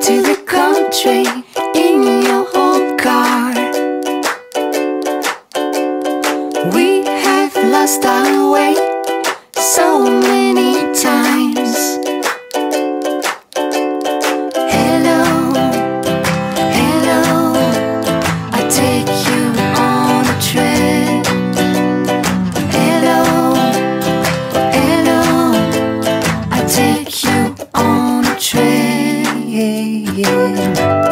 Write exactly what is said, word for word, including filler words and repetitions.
to the country in your old car. We have lost our way so many times. Hello, hello, I take you on a trip. Hello, hello, I take you on a trip.